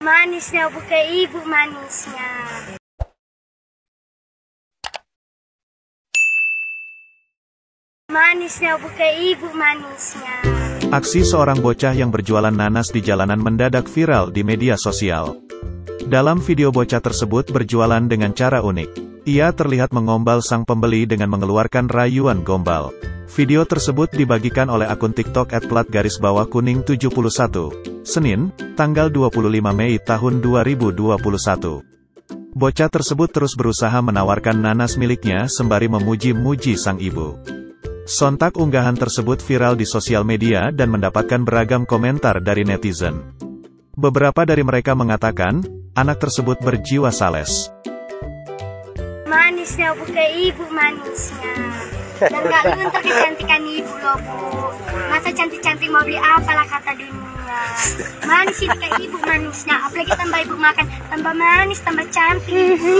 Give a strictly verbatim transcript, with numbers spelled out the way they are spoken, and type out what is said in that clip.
Manisnya bukan ibu manisnya. Manisnya bukan ibu manisnya. Aksi seorang bocah yang berjualan nanas di jalanan mendadak viral di media sosial. Dalam video bocah tersebut berjualan dengan cara unik. Ia terlihat mengombal sang pembeli dengan mengeluarkan rayuan gombal. Video tersebut dibagikan oleh akun TikTok et plat garis bawah kuning tujuh puluh satu, Senin, tanggal dua puluh lima Mei tahun dua ribu dua puluh satu. Bocah tersebut terus berusaha menawarkan nanas miliknya sembari memuji-muji sang ibu. Sontak unggahan tersebut viral di sosial media dan mendapatkan beragam komentar dari netizen. Beberapa dari mereka mengatakan, anak tersebut berjiwa sales. Manisnya bukan ibu manisnya. Dan gak luntur kecantikan ibu loh bu. Masa cantik-cantik mau beli apalah kata dunia. Manis itu kayak ibu manisnya. Apalagi tambah ibu makan, tambah manis, tambah cantik.